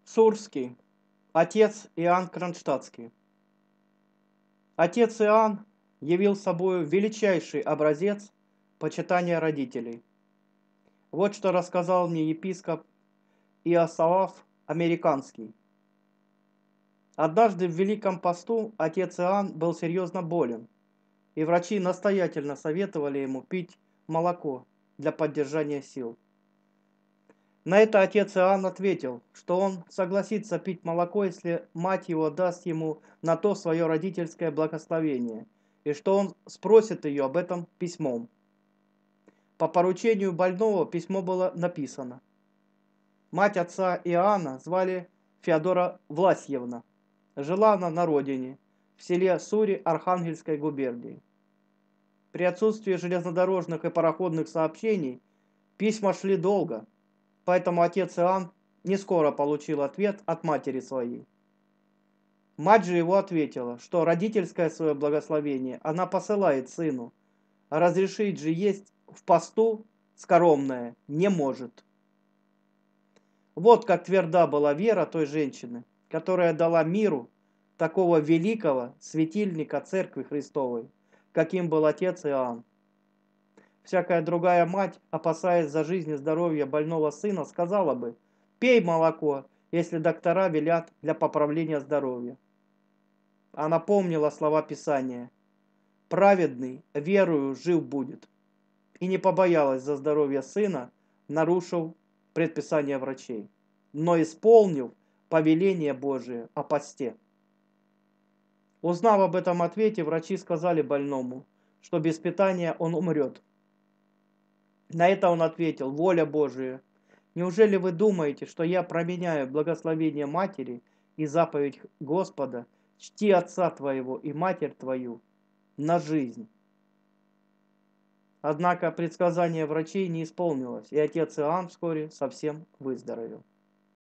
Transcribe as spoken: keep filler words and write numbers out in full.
Сурский. Отец Иоанн Кронштадтский. Отец Иоанн явил собою величайший образец почитания родителей. Вот что рассказал мне епископ Иосаф Американский. Однажды в Великом посту отец Иоанн был серьезно болен, и врачи настоятельно советовали ему пить молоко для поддержания сил. На это отец Иоанн ответил, что он согласится пить молоко, если мать его даст ему на то свое родительское благословение, и что он спросит ее об этом письмом. По поручению больного письмо было написано. Мать отца Иоанна звали Феодора Власьевна. Жила она на родине, в селе Сури Архангельской губернии. При отсутствии железнодорожных и пароходных сообщений письма шли долго, поэтому отец Иоанн не скоро получил ответ от матери своей. Мать же его ответила, что родительское свое благословение она посылает сыну, а разрешить же есть в посту скоромное не может. Вот как тверда была вера той женщины, которая дала миру такого великого светильника Церкви Христовой, каким был отец Иоанн. Всякая другая мать, опасаясь за жизнь и здоровье больного сына, сказала бы: «Пей молоко, если доктора велят для поправления здоровья». Она помнила слова Писания: «Праведный верою жив будет», и не побоялась за здоровье сына, нарушив предписание врачей, но исполнив повеление Божие о посте. Узнав об этом ответе, врачи сказали больному, что без питания он умрет. На это он ответил: «Воля Божия, неужели вы думаете, что я променяю благословение матери и заповедь Господа, чти отца твоего и матерь твою, на жизнь?» Однако предсказание врачей не исполнилось, и отец Иоанн вскоре совсем выздоровел.